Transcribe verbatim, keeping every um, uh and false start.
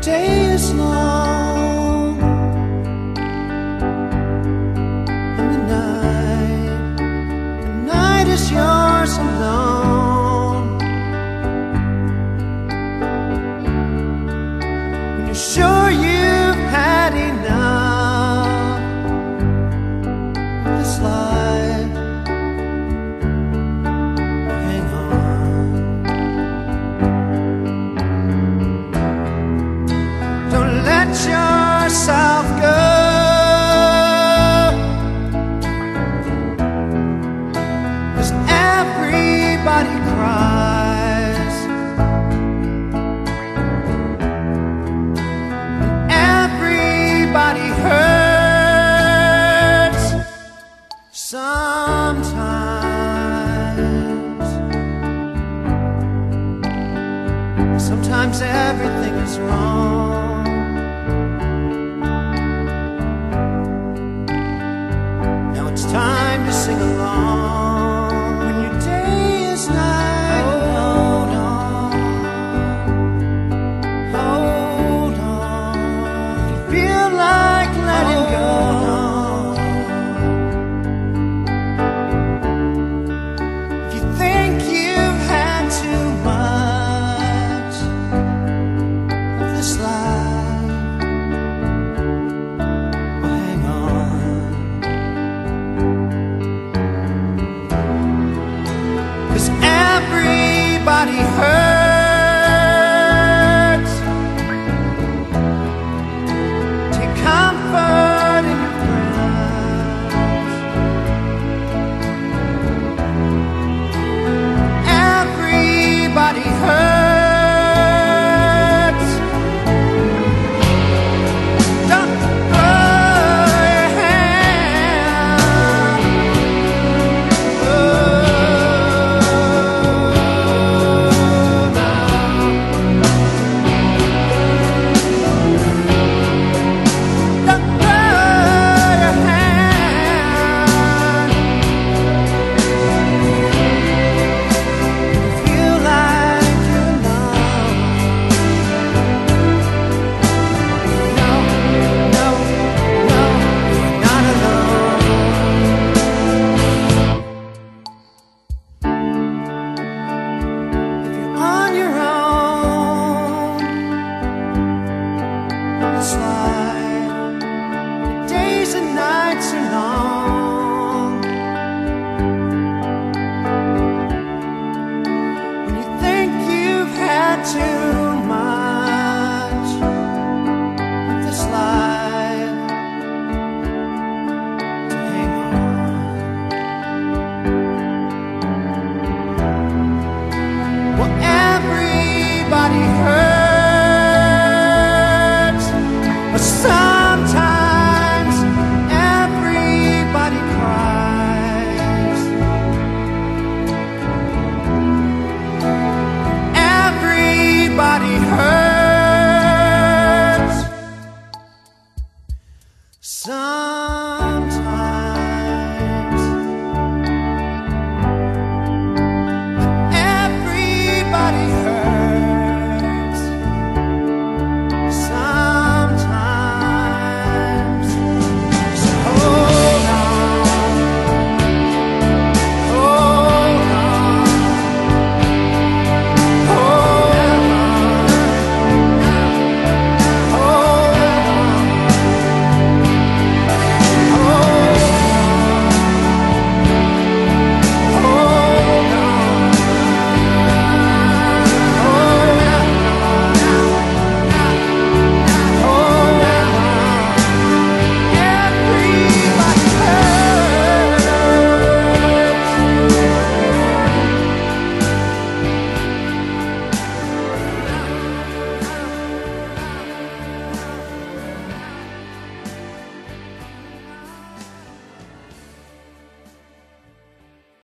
day is long and the night, the night is yours alone. When you're sure you've had enough of this life, hang on. Don't let yourself go, 'cause everybody cries, everybody hurts sometimes. Sometimes everything is wrong. Now it's time to sing along. When your day is night, hold on, hold on. If you feel like letting go, if you think you've had too much of this life, well, hang on. 'Cause everybody hurts. Take comfort in your friends. Everybody hurts. Don't throw your hand. Oh, no. Don't throw your hand. Feel like you're alone. No, no, no, you're not alone. If you're on your own, it's like the days and nights are long. When you think you've had too much of this life, hang on. Well, everybody hurts.